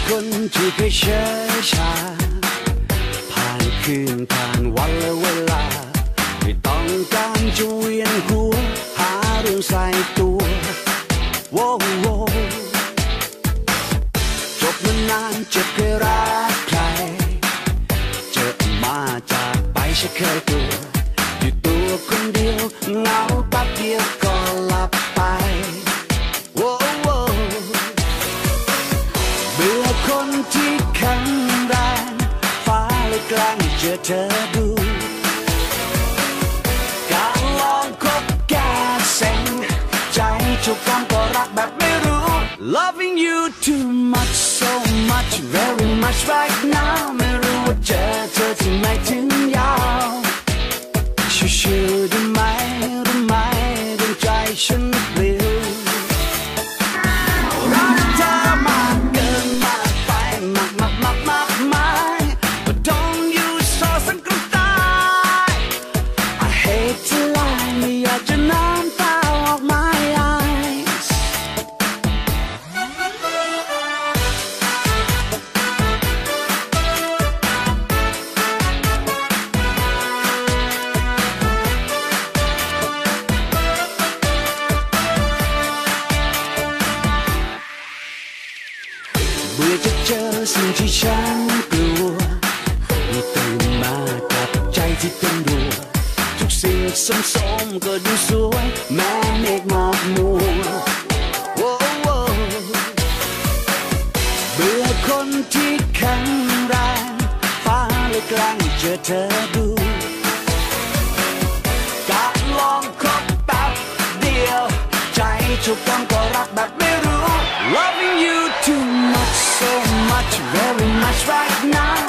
คนที่เคยเชื่อชาผ่านคืนผ่านวันและเวลาไม่ต้องการจะเวียนหัวหาเรื่องใส่ตัวโว้โวจบมานานจะเคยรักใครเจอมาจากไปฉันเคยตัวอยู่ตัวคนเดียวเหงาแป๊บเดียวก็หลับไปโว้โวเบื่อคนที่แข็งแรงฟ้าเลยแกล้งเจอเธอดูการลองคบแก้เซ็งใจจุกกันก็รักแบบไม่รู้ Loving you too much so much very much right now ไม่รู้ว่าเจอเธอที่ไม่ถึงยาวชิวๆได้ไหมรู้ไหมดวงใจฉันปลิวรักเธอมากเกินมากไปมากมาย But don't you so สังกัดตาย I hate to lie ไม่อยากจะน้ำตาออก my eyes เบื่อจะเจอสิ่งที่ฉันกลัวมีตื่นมากับใจที่เต้นรัวทุกสิ่งสมๆก็ดูสวยแม้เมฆหมอกมัวโว้โวเบื่อคนที่แข็งแรงฟ้าเลยแกล้งเจอเธอดูการลองคบแป๊บเดียวใจจุกกันก็รักแบบไม่รู้ Loving you too much so much very much right now